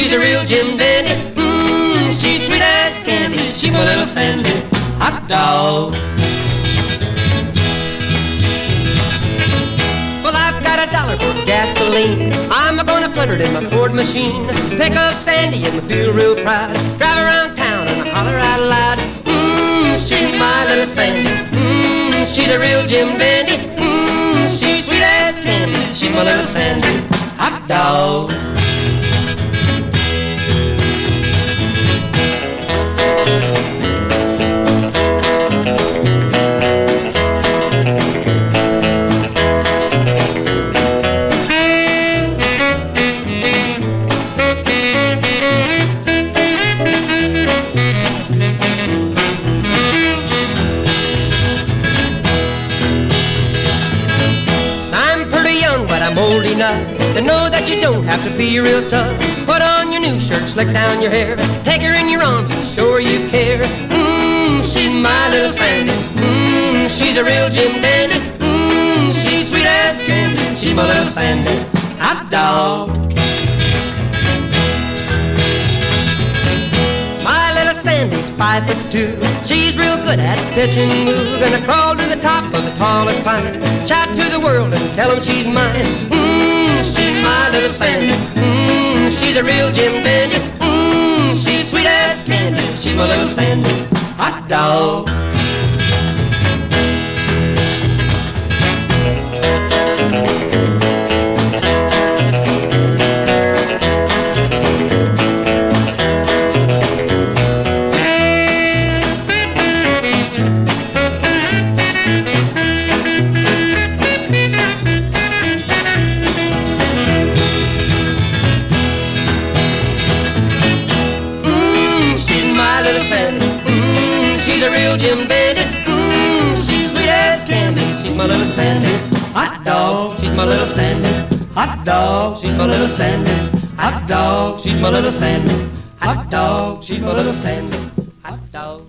she's a real Jim Dandy. She's sweet as candy, she's my little Sandy, hot dog. Well, I've got $1 for gasoline. I'm gonna put it in my Ford machine. Pick up Sandy and feel real proud. Drive around town and holler out loud. She's my little Sandy. She's a real Jim Dandy. She's sweet as candy. She's my little Sandy, hot dog. I'm old enough to know that you don't have to be real tough. Put on your new shirt, slick down your hair, take her in your arms and show her you care. She's my little Sandy. She's a real Jim Dandy. She's sweet as candy. She's my little Sandy, hot dog. My little Sandy's 5'2". She's real good at pitch and move. Gonna crawl to the top of the tallest pine. Shout to the world and tell them she's mine. She's my little Sandy. She's a real Jim Dandy. She's sweet as candy. She's my little Sandy, hot dog. She's a real Jim Dandy. She's sweet as candy. She's my little Sandy, hot dog. She's my little Sandy, hot dog. She's my little Sandy, hot dog. She's my little Sandy, hot dog. She's my little Sandy, hot dog.